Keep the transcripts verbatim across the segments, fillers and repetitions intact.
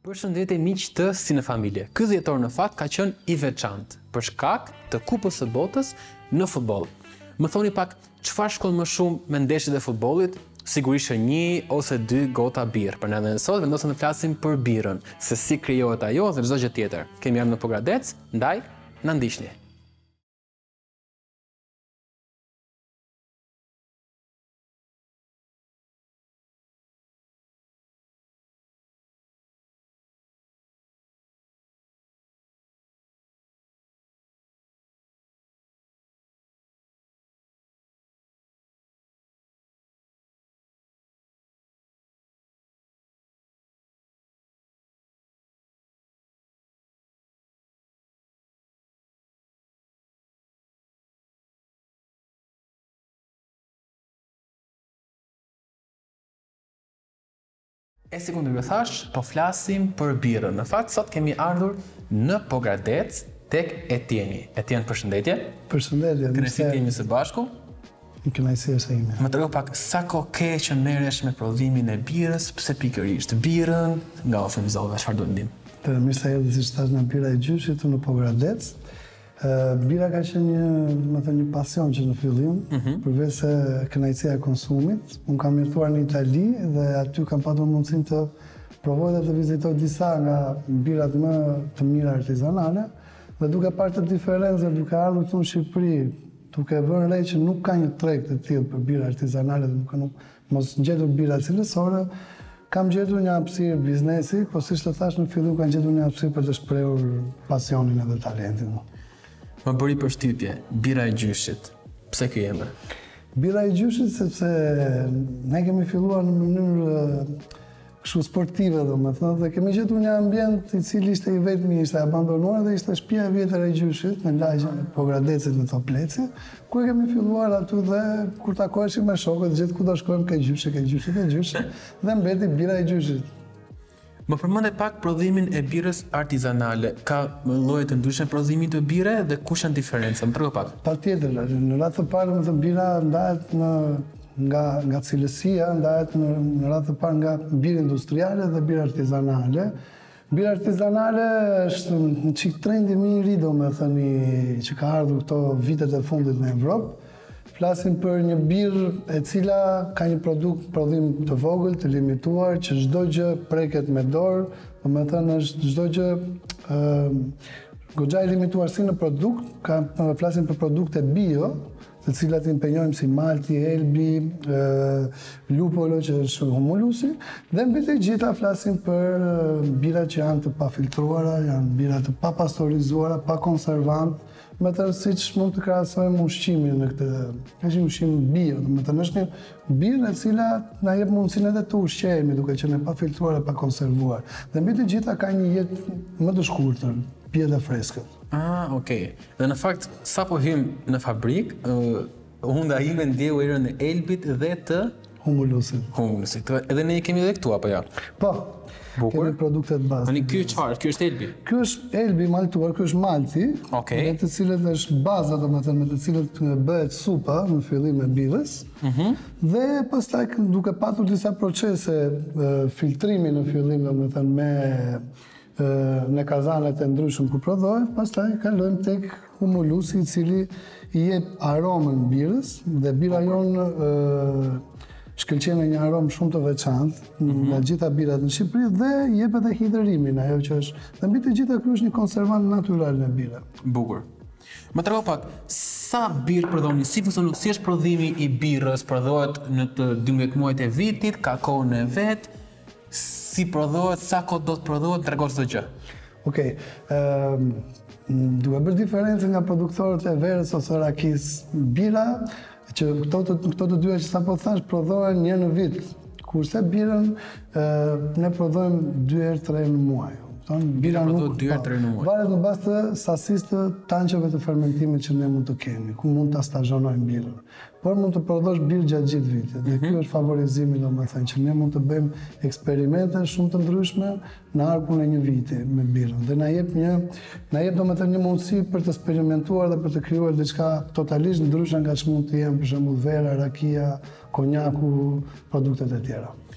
Përshëndetje miq të Sinefamilje. Ky dhjetor në fakt ka qenë i veçantë për shkak të Kupës së Botës në futboll. Më thoni pak, çfarë shkon më shumë me ndeshjet e futbollit? Sigurisht që një ose dy gota birë. Për ne edhe sot vendosëm të flasim për birën, se si krijohet ajo dhe çdo gjë tjetër. Kemi ardhur në Pogradec, ndaj na ndiqni. E si ku ju thash, po flasim për birën. Në fakt, sot kemi ardhur në Pogradec tek Etieni. Etien, përshëndetje. Përshëndetje. Kënaqësi të jemi së bashku. Në kënaqësi është ime. Më trego pak sa kohë ke që merresh me prodhimin e birës, pse pikërisht birën, nga ofër vizove, çfarë duhet ndim? Të mirë sa erdhi siç thash në bira e gjyshit në Pogradec. Bira ka qenë një, më thënë, një pasion që në fillim, mm -hmm. përveç se kënaqësia e konsumit. Unë kam jetuar në Itali dhe aty kam patur mundësinë të provoj dhe të vizitoj disa nga birat më të mira artizanale dhe duke parë të diferencë, duke ardhur këtu në Shqipëri, duke vënë re që nuk ka një treg të tillë për bira artizanale dhe nuk ka nuk mos gjetur bira cilësore, kam gjetur një hapësirë biznesi, po siç të thash në fillim kam gjetur një hapësirë për të shprehur pasionin edhe talentin. Më bëri përshtypje, bira e gjyshit. Pse ky emër? Bira e gjyshit sepse ne kemi filluar në mënyrë kështu sportive, domethënë, dhe kemi gjetur një ambient i cili ishte i vetmi, ishte abandonuar dhe ishte shtëpia e vjetër e gjyshit në lagjen e Pogradecit në Topleci, ku e kemi filluar aty dhe kur takoheshim me shokët, gjithë ku do shkojmë ke gjyshi, ke gjyshi, ke gjyshi, dhe mbeti bira e gjyshit. Më përmend pak prodhimin e birës artizanale. Ka lloje të ndryshme prodhimi të bire dhe kush janë diferenca? Më trego pak. Patjetër, në radhë të parë, domethënë bira ndahet në nga nga cilësia, ndahet në, në radhë të parë nga birë industriale dhe birë artizanale. Bira artizanale është një çik trendi më i ri, domethënë, që ka ardhur këto vitet e fundit në Evropë. Flasim për një birë e cila ka një produkt prodhim të vogël, të limituar, që çdo gjë preket me dorë, domethënë është çdo gjë ë goxha e limituar si në produkt, ka flasim për produkte bio, të cilat i impenjojmë si malti, elbi, ë lupolo që është humulusi, dhe mbi të gjitha flasim për bira që janë të pafiltruara, janë bira të papastorizuara, pa konservant. Me të siç mund të krahasojmë ushqimin në këtë, është një ushqim bio, domethënë është një birë e cila na jep mundësinë edhe të ushqehemi duke qenë pa filtruar e pa konservuar. Dhe mbi të gjitha ka një jetë më të shkurtër, pije dhe freskët. Ah, okay. Dhe në fakt sapo hym në fabrikë, uh, hunda ime ndjeu erën e elbit dhe të humulusit. Humulusit. Edhe ne i kemi edhe këtu apo jo? Po. Bukur. Kemi produktet bazë. Ani ky çfarë? Ky është elbi. Ky është elbi maltuar, ky është malti, okay. me të cilët është baza, domethënë me të cilët bëhet supa në fillim e birës. Mhm. Dhe pastaj duke patur disa procese filtrimi në fillim, domethënë me në kazanet e ndryshëm ku prodhohet, pastaj kalojmë tek humulusi i cili i jep aromën birës dhe bira jonë shkëlqen një aromë shumë të veçantë mm-hmm. nga gjitha birat në Shqipëri dhe jep edhe hidhërimin, ajo që është. Dhe mbi të gjitha ky është një konservant natyral në bira. Bukur. Më trego pak, sa birë prodhoni, si funksionon, si është prodhimi i birës, prodhohet në të dymbëdhjetë muajt e vitit, ka kohën e vet, si prodhohet, sa kohë do të prodhohet, tregoj çdo gjë. Okej. Ëm duke bërë diferencë nga produktorët e verës ose rakis, bira që këto të, këto të dyja që sapo thash prodhohen një në vit, kurse birën ne prodhojmë dy herë tre në muaj. Bira nuk dy herë tre në muaj. Varet në bazë të sasisë të tanqeve të fermentimit që ne mund të kemi, ku mund ta stazhonojmë birën. Por mund të prodhosh birë gjatë gjithë vitit. Dhe ky është favorizimi, domethënë, që ne mund të bëjmë eksperimente shumë të ndryshme në arkun e një viti me birën. Dhe na jep një, na jep domethënë një mundësi për të eksperimentuar dhe për të krijuar diçka totalisht ndryshe nga ç'mund të jenë për shembull vera, rakia, konjaku, produktet e tjera.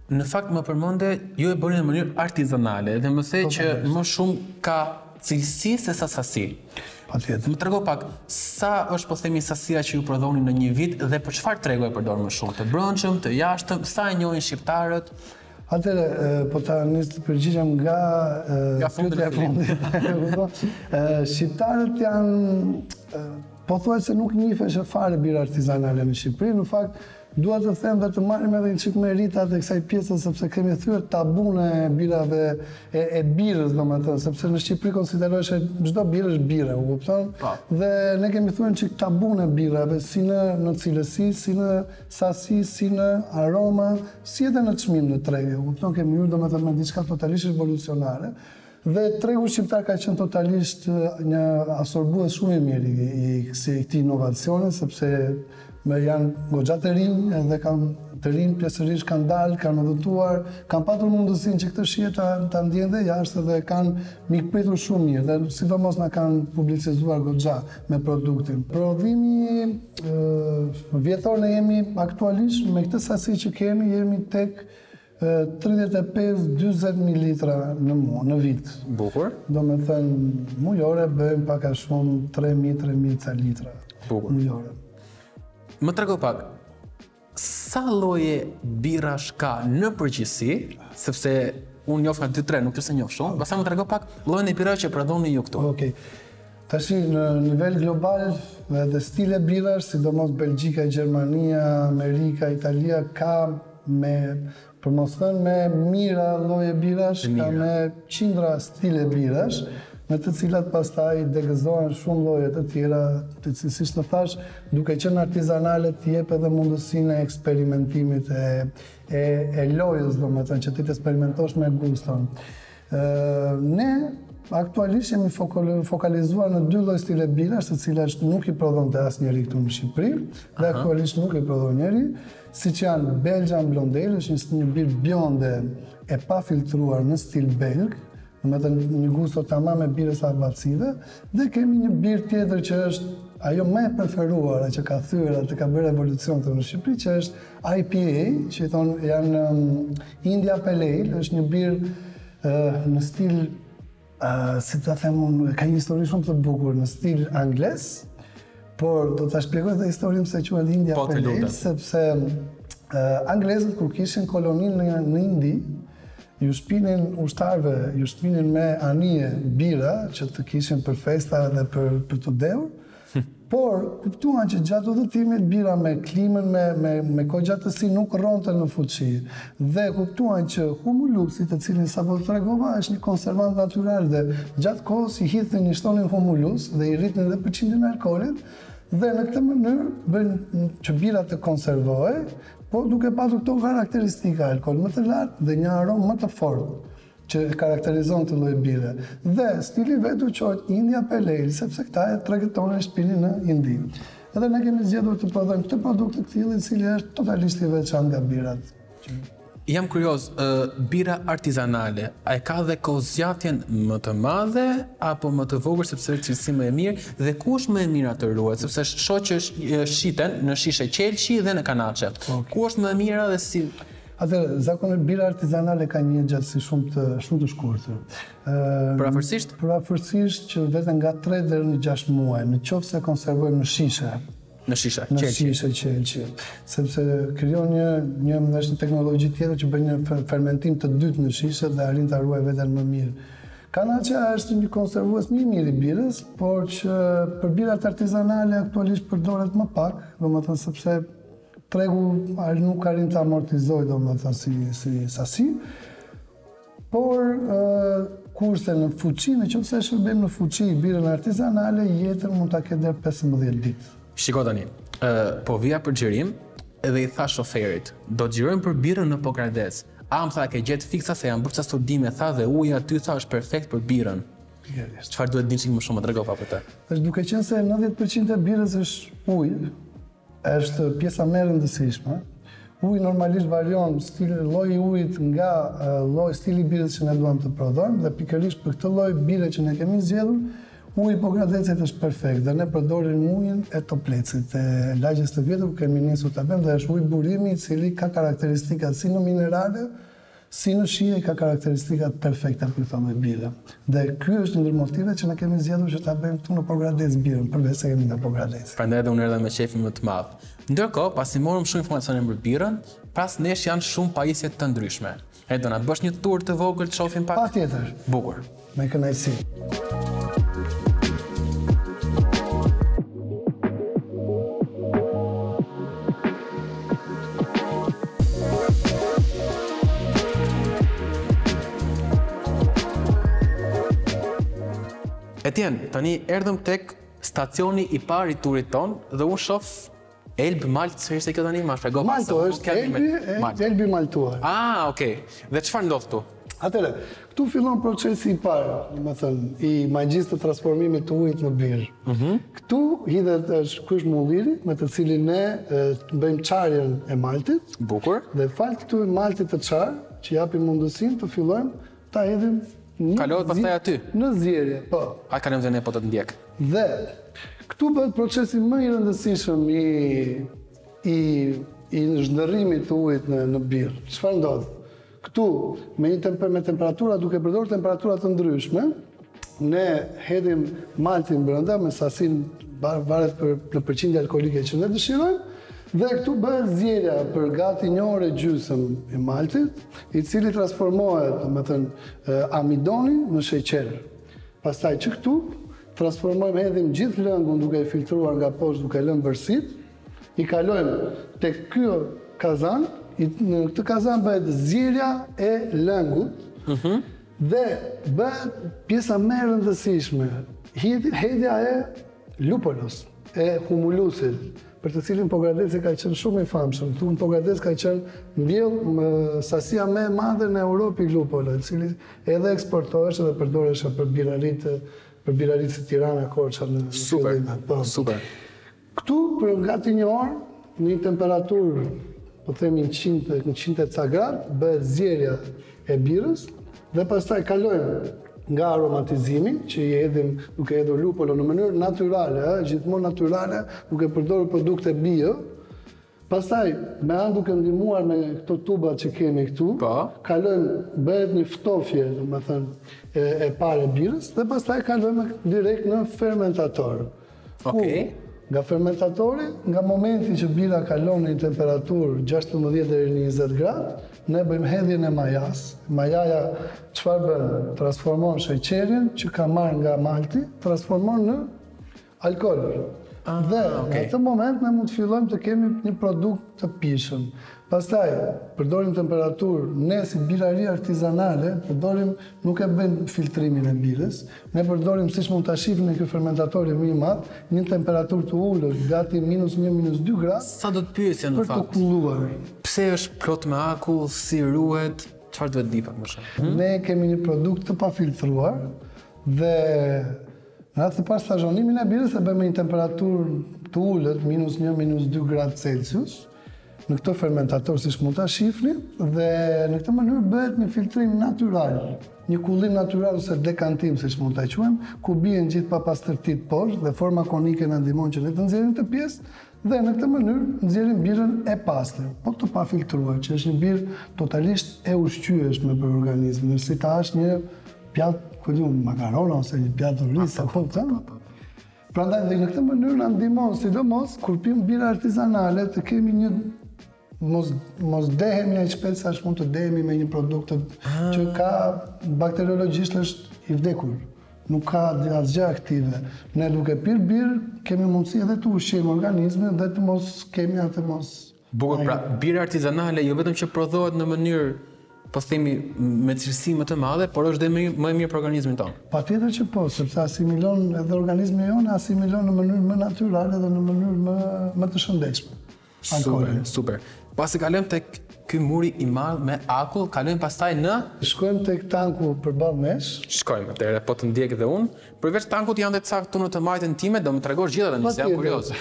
Në fakt më përmende, ju e bëni në mënyrë artizanale dhe më the që më shumë ka cilësi se sa sasi. Patjetër. Më trego pak, sa është po themi sasia që ju prodhoni në një vit dhe për çfarë tregu e përdor më shumë? Të brendshëm, të jashtëm, sa e njohin shqiptarët? Atëre, po ta nis të përgjigjem nga nga fundi e fundit. Shqiptarët janë pothuajse nuk njihen fare bira artizanale në Shqipëri. Në fakt, dua të them dhe të marrim edhe një çik meritat e kësaj pjese sepse kemi thyer tabun e birave e, e birës, domethënë, sepse në Shqipëri konsiderohet se çdo birë është birë, u kupton? Dhe ne kemi thyer një çik tabun e birave, si në në cilësi, si në sasi, si në aroma, si edhe në çmim në treg, u kupton? Kemi hyrë domethënë me diçka totalisht revolucionare. Dhe tregu shqiptar ka qenë totalisht një asorbues shumë i mirë i, i këtij inovacioni, sepse me janë goxha të rinj dhe kanë të rinj pjesërisht kanë dalë, kanë udhëtuar, kanë patur mundësinë që këtë shije ta, ta ndjen dhe jashtë dhe kanë mikpritur shumë mirë dhe sidomos na kanë publicizuar goxha me produktin. Prodhimi vjetor ne jemi aktualisht me këtë sasi që kemi jemi tek tridhjetë e pesë dyzet mijë litra në muaj, në vit. Bukur. Domethënë mujore bëjmë pak a shumë tre mijë tre mijë ca litra. Bukur. Mujore. Më trego pak, sa lloje birash ka në përgjithësi, sepse unë njoh nga dy tre, nuk është se njoh shumë. Pastaj më trego pak llojin e birave që prodhoni ju këtu. Okej. Tashi në nivel global edhe stile birash, sidomos Belgjika, Gjermania, Amerika, Italia ka me për mos thënë me mira lloje birash, ka me qindra stile birash, me të cilat pastaj degëzohen shumë lloje të tjera, të cilësisht siç të thash, duke qenë artizanale të jep edhe mundësinë e eksperimentimit e e, e lojës, domethënë që ti të eksperimentosh me guston. Ë ne aktualisht jemi fokalizuar në dy lloj stile birash, të cilat nuk i prodhonte asnjëri këtu në Shqipëri, dhe aktualisht nuk i prodhon njeri, siç janë Belgian Blonde Ale, është një birë bjonde e pa filtruar në stil belg, domethënë një gusto tamam me birës abacive, dhe kemi një birë tjetër që është ajo më e preferuara që ka thyer atë ka bërë revolucion këtu në Shqipëri, që është I P A, që i thonë janë um, India Pale Ale, është një birë uh, në stil uh, si ta them unë, ka një histori shumë të bukur në stil angles, por do ta shpjegoj edhe historinë pse quhet India Pale Ale, sepse uh, anglezët kur kishin koloninë në, në Indi, ju shpinin ushtarëve, ju shpinin me anije bira që të kishin për festa dhe për, për të deur, por kuptuan që gjatë udhëtimit bira me klimën, me, me, me kogjatësi nuk rronte në fuqi. Dhe kuptuan që humulusi, të cilin sapo të tregova, është një konservant natyral dhe gjatë kohës i hidhin i shtonin humulus dhe i rritnin dhe përqindjen e alkoolit, dhe në këtë mënyrë bën që bira të konservohej, po duke patur këto karakteristika, alkool më të lartë dhe një aromë më të fortë që karakterizon të lloj bire. Dhe stili vetë quhet India Pale Ale, sepse këta e tregëtonin e shpinin në Indi. Edhe ne kemi zgjedhur të prodhojmë këtë produkt të tillë, i cili është totalisht i veçantë nga birat. Jam kurioz, uh, bira artizanale, a e ka dhe kozjatjen më të madhe apo më të vogël sepse është cilësi më e mirë dhe ku është më e mira të ruhet, sepse shoh që shiten në shishe qelçi dhe në kanaçe. Okay. Ku është më e mira dhe si Atëherë, zakonisht bira artizanale ka një gjatësi shumë të shumë të shkurtër. Ë Përafërsisht? Përafërsisht që vetëm nga tre deri në gjashtë muaj, nëse konservojmë në shishe. Në shishe, në qelçi. shishe qelçi, sepse krijon një një është një teknologji tjetër që bën një fermentim të dytë në shishe dhe arrin ta ruaj veten më mirë. Kanaçja është një konservues më i mirë i birës, por që për birat artizanale aktualisht përdoret më pak, domethënë sepse tregu nuk arrin të amortizoj, domethënë si si sasi, por uh, kurse në fuqi, nëse shërbejmë në fuqi birën artizanale, jetën mund ta ketë deri pesëmbëdhjetë ditë. Shiko tani, uh, po vija për xhirim edhe i tha shoferit, do të xhirojmë për birën në Pokrades. A më tha ke gjetë fiksa se janë bërë ca studime, tha dhe uji aty tha është perfekt për birën. Çfarë duhet dinë më shumë, më tregova për të. Është duke qenë se nëntëdhjetë përqind e birës është ujë, është pjesa më e rëndësishme. Uji normalisht varion stili lloji i ujit nga uh, lloji stili i birës që ne duam të prodhojmë dhe pikërisht për këtë lloj bire që ne kemi zgjedhur, Uji Pogradecit është perfekt dhe ne përdorim ujin e Toplecit, e lagjes të vjetër, kemi nisur ta bëjmë dhe është uji burimi i cili ka karakteristikat si në minerale, si në shije, ka karakteristikat perfekta për këto me birë. Dhe ky është një ndër motivet që ne kemi zgjedhur që ta bëjmë këtu në Pogradec birën, përveç se kemi nga Pogradec. Prandaj edhe unë erdha me shefin më të madh. Ndërkohë, pasi morëm shumë informacione për birën, pas nesh janë shumë pajisje të ndryshme. E do na bësh një tur të vogël të shohim pak? Patjetër. Bukur. Me kënaqësi. Etjen, tani erdhëm tek stacioni i parë i turit ton dhe unë shoh Elb Malt, çfarë është kjo tani? Ma shpjego pak. Malto është Elbi, Elbi maltuar. Ah, okay. Dhe çfarë ndodh këtu? Atëre, këtu fillon procesi i parë, domethënë, i magjisë të transformimit të ujit në birë. Mhm. Këtu hidhet është ky është mulliri me të cilin ne e, bëjmë çarjen e maltit. Bukur. Dhe fal këtu maltit të çar, që japi mundësinë të fillojmë ta hedhim në Kalohet pastaj aty. Në zjerje, po. A kalojmë dhe ne po të të ndjek. Dhe këtu bëhet procesi më i rëndësishëm i i i zhndërrimit të ujit në në birë. Çfarë ndodh? Këtu me një temper me temperatura, duke përdorur temperatura të ndryshme, ne hedhim maltin brenda me sasinë varet për në përqindje alkolike që ne dëshirojmë. Dhe këtu bëhet zjerja për gati një orë e gjysmë i maltit, i cili transformohet, domethënë, amidoni në sheqer. Pastaj që këtu transformojmë, hedhim gjithë lëngun duke e filtruar nga poshtë, duke lënë bërësit, i kalojmë tek ky kazan, i, në këtë kazan bëhet zjerja e lëngut, Mhm. dhe bëhet pjesa më e rëndësishme, hedhja e lupolos, e humulusit, për të cilin Pogradeci ka qenë shumë i famshëm. Këtu në Pogradec ka qenë mbjell sasia më e madhe në Europë i lupolo, i cili edhe eksportohesh dhe përdoresh për biraritë, për biraritë si Tirana, Korça në Super. Po. Super. Këtu për gati një orë, në një temperaturë, po themi njëqind e ca gradë, bëhet zjerja e birës dhe pastaj kalojmë nga aromatizimi, që i hedhim duke hedhur lupolo në mënyrë natyrale, gjithmonë natyrale, duke përdorur produkte bio. Pastaj, me anë duke ndihmuar me këto tuba që kemi këtu, Po. kalojmë, bëhet një ftofje, domethënë, e, e parë e birës, dhe pastaj kalojmë direkt në fermentator. Okej. Ku, nga fermentatori, nga momenti që bira kalon në një temperaturë gjashtëmbëdhjetë deri në njëzet gradë, ne bëjmë hedhjen e majas. Majaja çfarë bën? Transformon sheqerin që ka marrë nga malti, transformon në alkool. Ah, dhe okay. në atë moment ne mund të fillojmë të kemi një produkt të pishëm. Pastaj përdorim temperaturë, ne si birari artizanale, përdorim nuk e bëjmë filtrimin e birës, ne përdorim siç mund ta shihni në ky fermentator më i madh, një temperaturë të ulur, gati minus një, minus dy gradë. Sa do të pyesja në Për të fakt? kulluar. Pse është plot me akull, si ruhet, çfarë duhet di pak më shumë? Ne kemi një produkt të pafiltruar dhe në atë të parë stazhonimin e birës e bëjmë një temperaturë të ulët, minus një, minus dy gradë Celsius, në këtë fermentator siç mund ta shihni, dhe në këtë mënyrë bëhet një filtrim natyral, një kullim natyral ose dekantim siç mund ta quajmë, ku bien gjithë papastërtitë poshtë dhe forma konike na ndihmon që ne të nxjerrim të pjesë dhe në këtë mënyrë nxjerrim birën e pastër, po të pafiltruar, që është një birë totalisht e ushqyeshme për organizmin, si ta është një pjatë, ku diun, makarona ose një pjatë ris apo të. Prandaj dhe në këtë mënyrë na ndihmon, sidomos kur pim birë artizanale, të kemi një mos mos dehemi aq shpejt sa mund të dehemi me një produkt që ka bakteriologjisk është i vdekur. Nuk ka asgjë aktive. Ne duke pirë birë, kemi mundësi edhe të ushqejmë organizmin dhe të mos kemi atë mos. Bukur, pra, birë artizanale jo vetëm që prodhohet në mënyrë, po themi, me cilësi më të madhe, por është dhe më, më e mirë për organizmin tonë. Patjetër që po, sepse asimilon edhe organizmi jonë, asimilon në mënyrë më natyrale dhe në mënyrë më, më të shëndetshme. Super, super. Pasi kalojmë tek ky muri i madh me akull, kalojmë pastaj në Shkojmë tek tanku përballë nesh. Shkojmë, atëherë po të ndjek dhe unë. Përveç tankut janë dhe ca këtu në të majtën time, do më tregosh gjithë edhe nëse jam kurioz.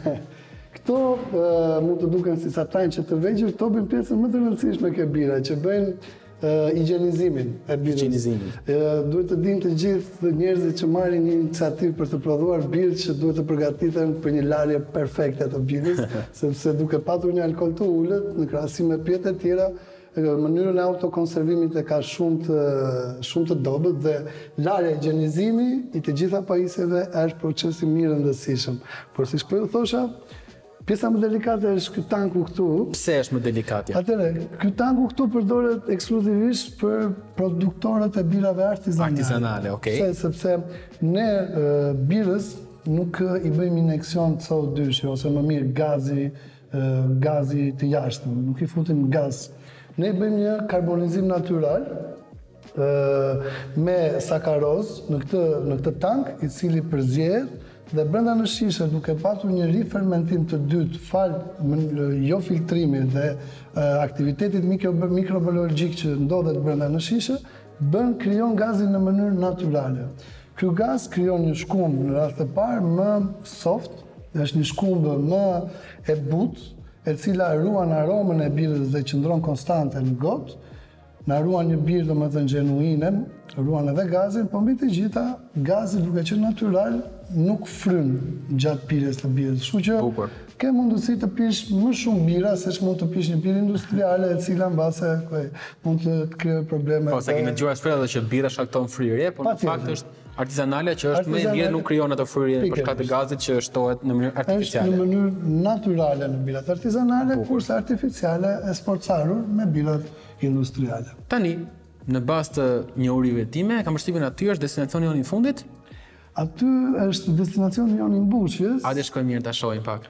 Këto uh, mund të duken si sa tajnë që të vegjël, këto bëjnë pjesën më të rëndësishme ke bira, që bëjnë higienizimin e birës. Higienizimin. Duhet të dinë të gjithë njerëzit që marrin një iniciativë për të prodhuar birë që duhet të përgatiten për një larje perfekte të birës, sepse duke patur një alkool të ulët, në krahasim me pjetë e tjera, mënyrën e autokonservimit e ka shumë të, shumë të dobët dhe larja e higjienizimi i të gjitha pajisjeve është procesi mirë ndësishëm. Por si shpo ju thosha, pjesa më delikate është ky tanku këtu. Pse është më delikatja? Atëre, ky tanku këtu përdoret ekskluzivisht për produktorët e birave artizanale. Artizanale, okay. Pse, sepse ne e, birës nuk i bëjmë injeksion C O dy ose më mirë gazi, e, gazi të jashtëm, nuk i futim gaz. Ne i bëjmë një karbonizim natyral e, me sakaroz në këtë, në këtë tank, i cili përzjedh dhe brenda në shishe, duke patur një rifermentim të dytë, fal jo filtrimit dhe uh, aktivitetit mikro, mikrobiologjik që ndodhet brenda në shishe, bën krijon gazin në mënyrë natyrale. Ky gaz krijon një shkumb në radhë të parë më soft, është një shkumb më e butë, e cila ruan aromën e birës dhe qëndron konstante në gotë. Na ruan një birë do më thënë genuine, ruan edhe gazin, po mbi të gjitha, gazi duke qenë natyral nuk fryn gjatë pirjes të birës. Kështu që ke mundësi të pish më shumë bira se që mund të pish një birë industriale e cila mbase mund të krijojë probleme. Po, sa kemi dëgjuar shpesh edhe që bira shkakton fryrje, por në fakt është artizanale që është më e mirë, nuk krijon ato fryrje për shkak të gazit që shtohet në mënyrë artificiale. Është në mënyrë natyrale në birat artizanale, kurse artificiale e sforcarur me birat industriale. Tani, në bazë të njohurive time, kam përshtypjen aty është destinacioni jonë i fundit? Aty është destinacioni jonë i mbushjes. Hajde shkojmë mirë ta shohim pak.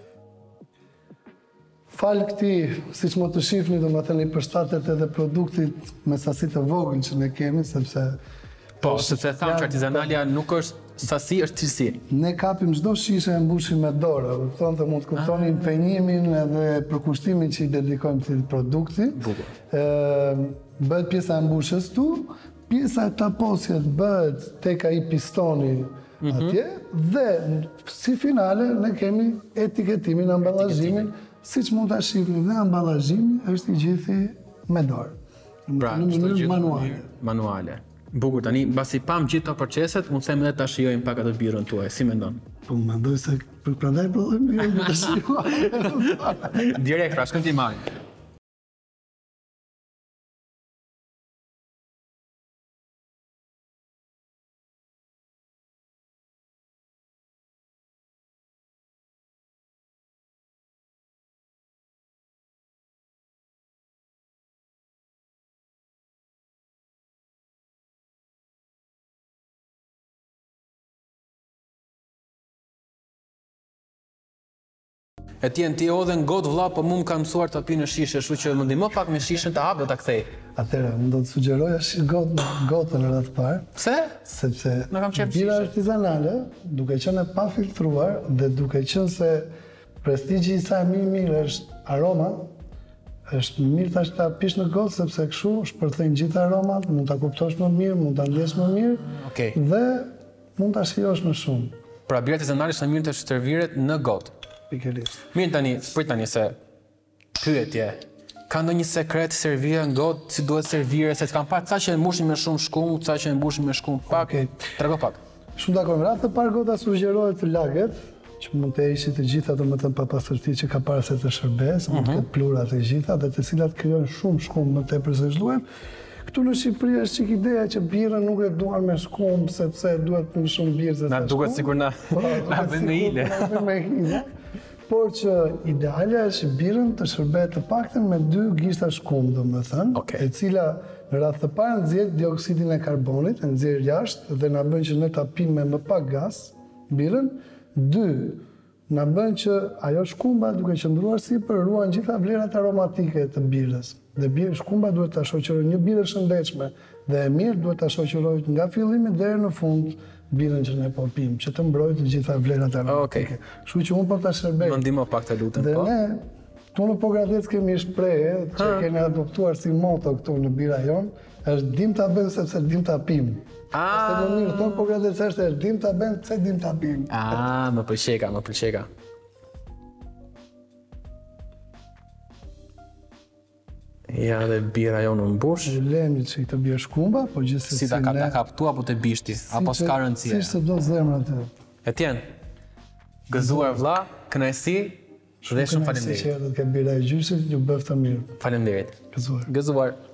Fal këtij, siç më të shihni, domethënë i përshtatet edhe produktit me sasi të vogël që ne kemi, sepse po, sepse thamë që artizanalia nuk është sasi, është cilësi. Ne kapim çdo shishe e mbushim me dorë, kupton të mund të kuptoni impenjimin edhe përkushtimin që i dedikojmë këtij produkti. Bukur. Ë, bëhet pjesa e mbushjes tu, pjesa e taposjes bëhet tek ai pistoni atje dhe si finale ne kemi etiketimin, amballazhimin, siç mund ta shihni dhe amballazhimi është i gjithë me dorë. Pra, në mënyrë manuale. Manuale. Bukur, tani, mbasi pam gjithë të proceset, mund them edhe ta shijojmë pak atë birën tuaj, si mendon? Po mendoj se për prandaj prodhojmë birën të shijojmë. Direkt, pra, shkojmë ti marrim. E tjenë ti odhe në gotë vlla, po mu më ka mësuar të pi në shishe, shu që më ndihmo pak me shishen të hap dhe ta kthej. Atëherë, më do të sugjeroja gotë, gotën në të parë. Pse? Sepse Në kam qef bira shishe. artizanale, duke qenë e pa filtruar dhe duke qenë se prestigji i saj më i mirë është aroma, është mirë tash ta pish në gotë sepse kështu shpërthejnë gjithë aromat, mund ta kuptosh më mirë, mund ta ndjesh më mirë Okej. dhe mund ta shijosh më shumë. Pra bira artizanale është mirë të shterviret në gotë. Pikërisht. Mirë tani, prit tani se pyetje. Ka ndonjë sekret servire në gotë, si duhet servire, se të kam pak ca që e mbushin me shumë shkum, ca që e mbushin me shkum pak. Okej. Trego pak. Shumë dakord. Në radhë të parë gota sugjerohet të laget, që mund të heqë të gjitha domethënë pa pastërti që ka para se të shërbes, mund të ketë plura të gjitha dhe të cilat krijojnë shumë shkum më tepër se ç'duhet. Këtu në Shqipëri është çik ideja që birën nuk e duan me shkum sepse duhet më shumë birë se sa. Na duket sikur na na vjen me ile. Me ile. Por që idealja është birën të shërbehet të paktën me dy gishta shkum, domethënë, Okej. e cila në radhë të parë nxjerr dioksidin e karbonit, e nxjerr jashtë dhe na bën që ne ta pim me më pak gaz birën. Dy, na bën që ajo shkumba duke qëndruar sipër ruan gjitha vlerat aromatike të birës. Dhe birë shkumba duhet ta shoqërojë një birë shëndetshme dhe e mirë duhet ta shoqërojë nga fillimi deri në fund birën që ne po pim, që të mbrojë të gjitha vlerat aromatike. Kështu që unë po ta shërbej. Më ndihmo pak të lutem, Dhe po. ne këtu në Pogradec kemi shprehje që kemi adoptuar si moto këtu në bira jon, është dim ta bën sepse dim ta pim. Është më mirë thonë Pogradec është dim ta bën se dim ta pim. Ah, më pëlqeka, më pëlqeka. Ja dhe bira jo në mbush. E lemi që i të bjerë shkumba, po gjithsesi Si ta kap, ta kap tu apo të bishti, apo s'ka rëndësie. Si që do zemra të. Etjen, gëzuar vlla, kënaqësi dhe shumë Si faleminderit. që edhe ke bira e gjyshit, ju bëfta mirë. Faleminderit. Gëzuar. Gëzuar.